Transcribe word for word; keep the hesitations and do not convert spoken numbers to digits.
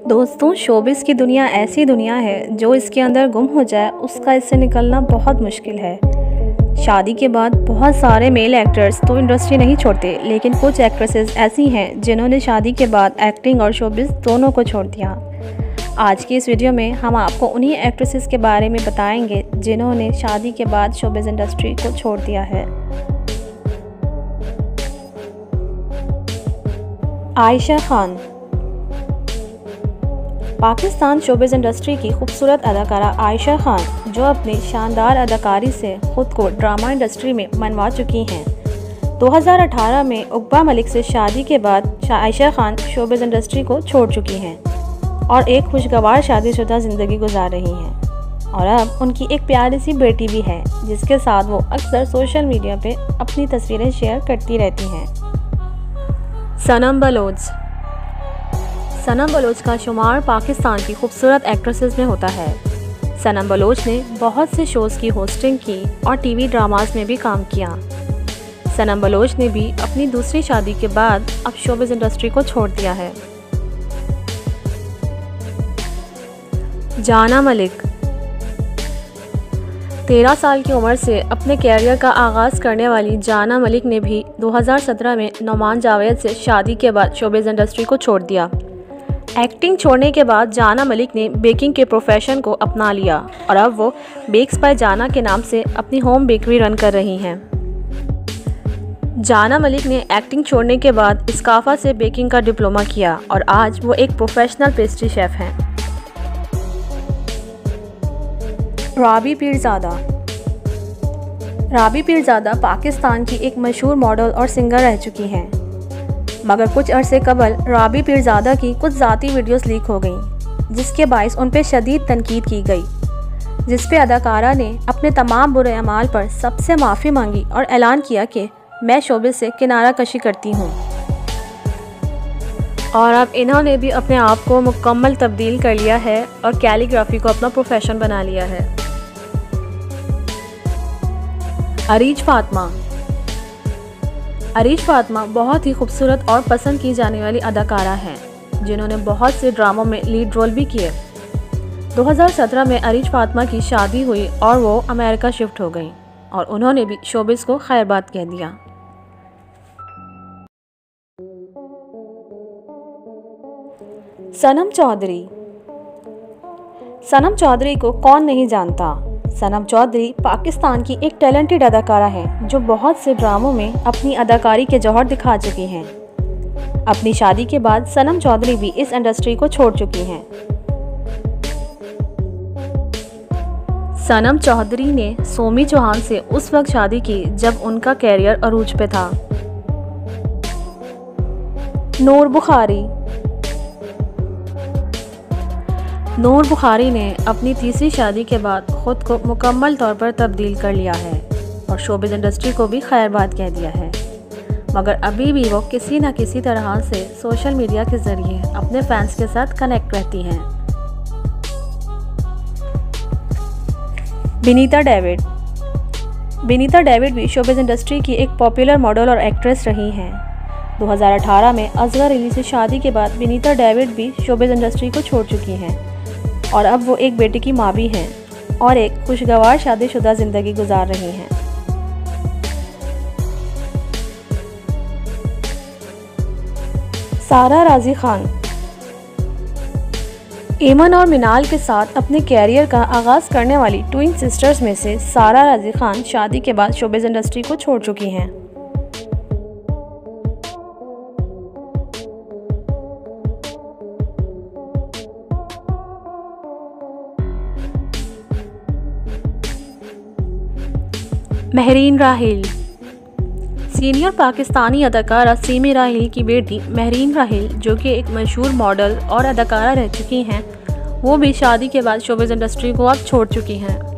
दोस्तों, शोबिस की दुनिया ऐसी दुनिया है जो इसके अंदर गुम हो जाए उसका इससे निकलना बहुत मुश्किल है। शादी के बाद बहुत सारे मेल एक्टर्स तो इंडस्ट्री नहीं छोड़ते, लेकिन कुछ एक्ट्रेसेस ऐसी हैं जिन्होंने शादी के बाद एक्टिंग और शोबिस दोनों को छोड़ दिया। आज की इस वीडियो में हम आपको उन्हीं एक्ट्रेसेस के बारे में बताएंगे जिन्होंने शादी के बाद शोबिस इंडस्ट्री को छोड़ दिया है। आयशा खान। पाकिस्तान शोबिस इंडस्ट्री की खूबसूरत अदाकारा आयशा खान, जो अपनी शानदार अदाकारी से ख़ुद को ड्रामा इंडस्ट्री में मनवा चुकी हैं, दो हज़ार अठारह में उक़बा मलिक से शादी के बाद आयशा खान शोबिस इंडस्ट्री को छोड़ चुकी हैं और एक खुशगवार शादीशुदा ज़िंदगी गुजार रही हैं। और अब उनकी एक प्यारी सी बेटी भी है जिसके साथ वो अक्सर सोशल मीडिया पे अपनी तस्वीरें शेयर करती रहती हैं। सनम बलोच। सनम बलोच का शुमार पाकिस्तान की खूबसूरत एक्ट्रेसेस में होता है। सनम बलोच ने बहुत से शोज़ की होस्टिंग की और टीवी ड्रामास में भी काम किया। सनम बलोच ने भी अपनी दूसरी शादी के बाद अब शोबिस इंडस्ट्री को छोड़ दिया है। जाना मलिक। तेरह साल की उम्र से अपने कैरियर का आगाज़ करने वाली जाना मलिक ने भी दो हज़ार सत्रह में नोमान जावेद से शादी के बाद शोबिस इंडस्ट्री को छोड़ दिया। एक्टिंग छोड़ने के बाद जाना मलिक ने बेकिंग के प्रोफेशन को अपना लिया और अब वो बेक्स बाय जाना के नाम से अपनी होम बेकरी रन कर रही हैं। जाना मलिक ने एक्टिंग छोड़ने के बाद इस्काफा से बेकिंग का डिप्लोमा किया और आज वो एक प्रोफेशनल पेस्ट्री शेफ़ हैं। राबी पीरज़ादा। राबी पीरज़ादा पाकिस्तान की एक मशहूर मॉडल और सिंगर रह चुकी हैं, मगर कुछ अरसे कबल राबी पीरज़ादा की कुछ ज़ाती वीडियोस लीक हो गईं, जिसके बायस उन पर शदीद तनकीद की गई, जिस पे अदाकारा ने अपने तमाम बुरे अमाल पर सबसे माफ़ी मांगी और ऐलान किया कि मैं शोबिस से किनारा कशी करती हूँ। और अब इन्होंने भी अपने आप को मुकम्मल तब्दील कर लिया है और कैलीग्राफी को अपना प्रोफेशन बना लिया है। अरीज फातिमा। अरीज फातिमा बहुत ही खूबसूरत और पसंद की जाने वाली अदाकारा हैं, जिन्होंने बहुत से ड्रामों में लीड रोल भी किए। दो हज़ार सत्रह में अरीज फातिमा की शादी हुई और वो अमेरिका शिफ्ट हो गईं और उन्होंने भी शोबिस को खैरबाद कह दिया। सनम चौधरी। सनम चौधरी को कौन नहीं जानता। सनम चौधरी पाकिस्तान की एक टैलेंटेड अदाकारा है जो बहुत से ड्रामों में अपनी अदाकारी के जौहर दिखा चुकी हैं। अपनी शादी के बाद सनम चौधरी भी इस इंडस्ट्री को छोड़ चुकी हैं। सनम चौधरी ने सोमी चौहान से उस वक्त शादी की जब उनका कैरियर अरूज पे था। नूर बुखारी। नूर बुखारी ने अपनी तीसरी शादी के बाद ख़ुद को मुकम्मल तौर पर तब्दील कर लिया है और शोबिस इंडस्ट्री को भी खैरबाद कह दिया है, मगर अभी भी वो किसी न किसी तरह से सोशल मीडिया के ज़रिए अपने फैंस के साथ कनेक्ट रहती हैं। विनीता डेविड। विनीता डेविड भी शोबिस इंडस्ट्री की एक पॉपुलर मॉडल और एक्ट्रेस रही हैं। दो हज़ार अठारह में असगर अली से शादी के बाद विनीता डेविड भी शोबिस इंडस्ट्री को छोड़ चुकी हैं और अब वो एक बेटे की माँ भी हैं और एक खुशगवार शादीशुदा ज़िंदगी गुजार रही हैं। सारा राजी खान। एमन और मिनाल के साथ अपने कैरियर का आगाज़ करने वाली ट्विन सिस्टर्स में से सारा राजी खान शादी के बाद शोबिस इंडस्ट्री को छोड़ चुकी हैं। महरीन राहिल। सीनियर पाकिस्तानी अदाकारा सीमी राहिल की बेटी महरीन राहिल, जो कि एक मशहूर मॉडल और अदाकारा रह चुकी हैं, वो भी शादी के बाद शोबिस इंडस्ट्री को अब छोड़ चुकी हैं।